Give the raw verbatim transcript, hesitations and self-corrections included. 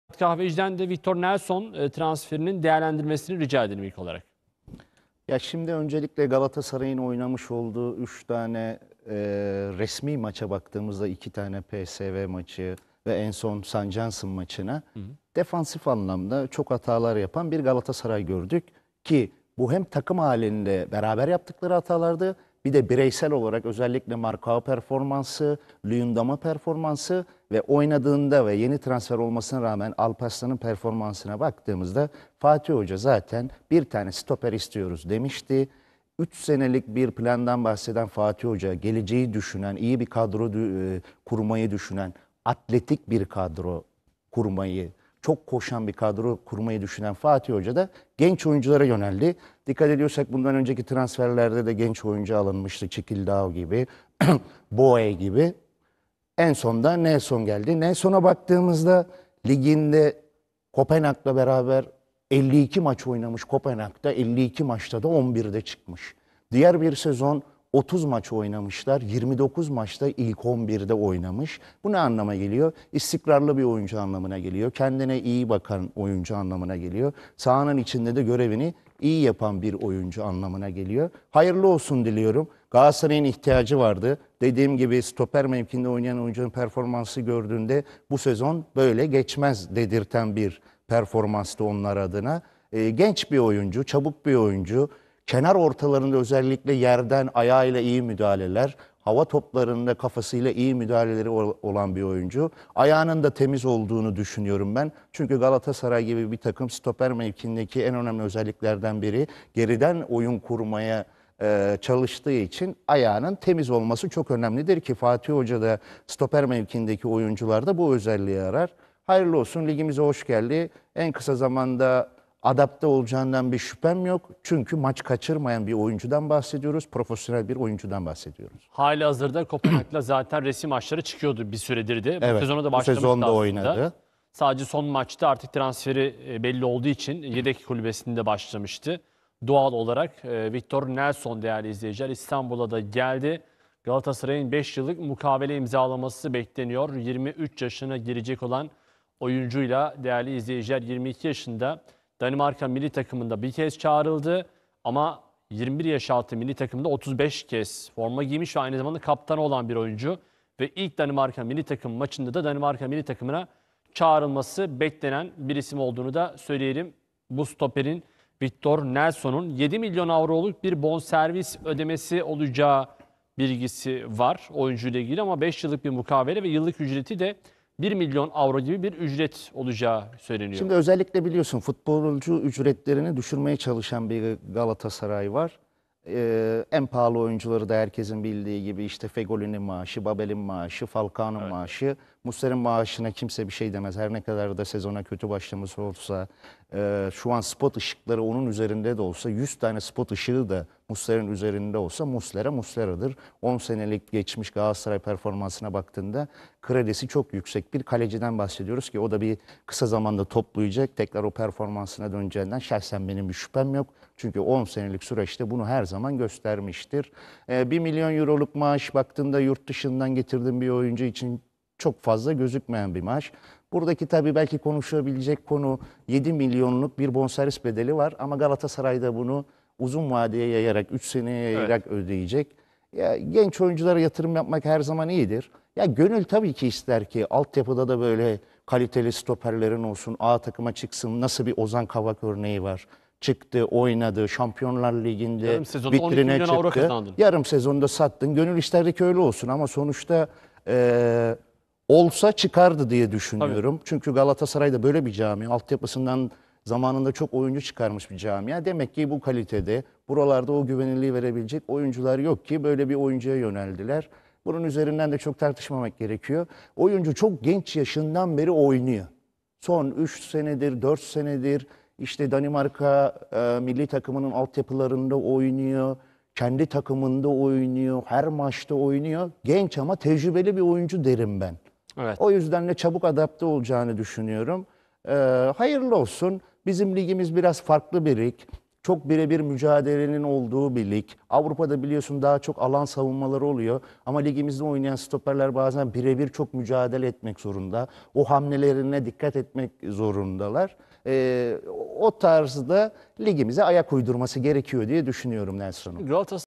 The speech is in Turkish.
Kahveci'den de Victor Nelson e, transferinin değerlendirmesini rica edelim ilk olarak. Ya şimdi öncelikle Galatasaray'ın oynamış olduğu üç tane e, resmi maça baktığımızda iki tane P S V maçı ve en son St. Johnson maçına hı hı. defansif anlamda çok hatalar yapan bir Galatasaray gördük ki bu hem takım halinde beraber yaptıkları hatalardı, bir de bireysel olarak özellikle Marcao performansı, Luyendama performansı ve oynadığında ve yeni transfer olmasına rağmen Alparslan'ın performansına baktığımızda Fatih Hoca zaten bir tane stoper istiyoruz demişti. üç senelik bir plandan bahseden Fatih Hoca, geleceği düşünen, iyi bir kadro e, kurmayı düşünen, atletik bir kadro kurmayı, çok koşan bir kadro kurmayı düşünen Fatih Hoca da genç oyunculara yöneldi. Dikkat ediyorsak bundan önceki transferlerde de genç oyuncu alınmıştı. Çikildao gibi, Boe gibi. En sonda Nelson geldi. Nelson'a baktığımızda liginde Kopenhag'la beraber elli iki maç oynamış. Kopenhag'da elli iki maçta da on birde çıkmış. Diğer bir sezon otuz maç oynamışlar. yirmi dokuz maçta ilk on birde oynamış. Bu ne anlama geliyor? İstikrarlı bir oyuncu anlamına geliyor. Kendine iyi bakan oyuncu anlamına geliyor. Sahanın içinde de görevini iyi yapan bir oyuncu anlamına geliyor. Hayırlı olsun diliyorum. Galatasaray'ın ihtiyacı vardı. Dediğim gibi stoper mevkinde oynayan oyuncunun performansı gördüğünde bu sezon böyle geçmez dedirten bir performanstı onlar adına. E, genç bir oyuncu, çabuk bir oyuncu. Kenar ortalarında özellikle yerden ayağıyla iyi müdahaleler, hava toplarında kafasıyla iyi müdahaleleri olan bir oyuncu. Ayağının da temiz olduğunu düşünüyorum ben. Çünkü Galatasaray gibi bir takım stoper mevkindeki en önemli özelliklerden biri geriden oyun kurmaya e, çalıştığı için ayağının temiz olması çok önemlidir ki Fatih Hoca da stoper mevkindeki oyuncularda bu özelliği arar. Hayırlı olsun, ligimize hoş geldi. En kısa zamanda adapte olacağından bir şüphem yok. Çünkü maç kaçırmayan bir oyuncudan bahsediyoruz. Profesyonel bir oyuncudan bahsediyoruz. Hali hazırda Kopenhag'la zaten resim maçları çıkıyordu bir süredir de. Bu Evet, sezona da bu başlamıştı sezon da aslında. oynadı. Sadece son maçta artık transferi e, belli olduğu için yedek kulübesinde başlamıştı. Doğal olarak e, Victor Nelson değerli izleyiciler İstanbul'a da geldi. Galatasaray'ın beş yıllık mukavele imzalaması bekleniyor. yirmi üç yaşına girecek olan oyuncuyla değerli izleyiciler yirmi iki yaşında Danimarka milli takımında bir kez çağrıldı. Ama yirmi bir yaş altı milli takımda otuz beş kez forma giymiş ve aynı zamanda kaptanı olan bir oyuncu. Ve ilk Danimarka milli takım maçında da Danimarka milli takımına çağrılması beklenen bir isim olduğunu da söyleyelim. Bu stoperin Victor Nelson'un yedi milyon avroluk bir bonservis ödemesi olacağı bilgisi var oyuncuyla ilgili ama beş yıllık bir mukavele ve yıllık ücreti de bir milyon avro gibi bir ücret olacağı söyleniyor. Şimdi özellikle biliyorsun futbolcu ücretlerini düşürmeye çalışan bir Galatasaray var. Ee, en pahalı oyuncuları da herkesin bildiği gibi işte Fegoli'nin maaşı, Babel'in maaşı, Falcao'nun evet. maaşı. Muslera'nın maaşına kimse bir şey demez. Her ne kadar da sezona kötü başlaması olsa, e, şu an spot ışıkları onun üzerinde de olsa, yüz tane spot ışığı da Muslera'nın üzerinde olsa Muslera Muslera'dır. on senelik geçmiş Galatasaray performansına baktığında kredisi çok yüksek bir kaleciden bahsediyoruz ki o da bir kısa zamanda toplayacak. Tekrar o performansına döneceğinden şahsen benim bir şüphem yok. Çünkü on senelik süreçte bunu her zaman göstermiştir. Ee, bir milyon euroluk maaş baktığında yurt dışından getirdiğim bir oyuncu için çok fazla gözükmeyen bir maaş. Buradaki tabii belki konuşabilecek konu yedi milyonluk bir bonservis bedeli var. Ama Galatasaray'da bunu uzun vadeye yayarak, üç seneye yayarak evet. ödeyecek. Ya, genç oyunculara yatırım yapmak her zaman iyidir. Ya gönül tabii ki ister ki altyapıda da böyle kaliteli stoperlerin olsun, A takıma çıksın. Nasıl bir Ozan Kabak örneği var. Çıktı, oynadı, Şampiyonlar Ligi'nde Yarım sezonda vitrine çıktı. Yarım sezonda sattın. Gönül isterdi ki öyle olsun ama sonuçta e, olsa çıkardı diye düşünüyorum. Tabii. Çünkü Galatasaray'da böyle bir cami, altyapısından zamanında çok oyuncu çıkarmış bir camia. Demek ki bu kalitede, buralarda o güvenilirliği verebilecek oyuncular yok ki böyle bir oyuncuya yöneldiler. Bunun üzerinden de çok tartışmamak gerekiyor. Oyuncu çok genç yaşından beri oynuyor. Son üç senedir, dört senedir işte Danimarka e, milli takımının altyapılarında oynuyor. Kendi takımında oynuyor. Her maçta oynuyor. Genç ama tecrübeli bir oyuncu derim ben. Evet. O yüzden de çabuk adapte olacağını düşünüyorum. E, hayırlı olsun. Bizim ligimiz biraz farklı bir lig. çok birebir mücadelenin olduğu bir lig. Avrupa'da biliyorsun daha çok alan savunmaları oluyor. Ama ligimizde oynayan stoperler bazen birebir çok mücadele etmek zorunda. O hamlelerine dikkat etmek zorundalar. Ee, o tarzda ligimize ayak uydurması gerekiyor diye düşünüyorum Nelson'un. Galatasaray